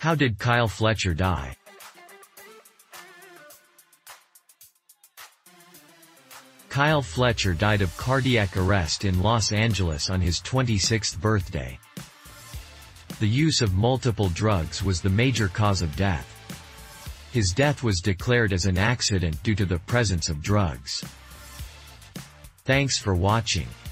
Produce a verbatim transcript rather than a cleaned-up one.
How did Kyle Fletcher die? Kyle Fletcher died of cardiac arrest in Los Angeles on his twenty-sixth birthday. The use of multiple drugs was the major cause of death. His death was declared as an accident due to the presence of drugs. Thanks for watching.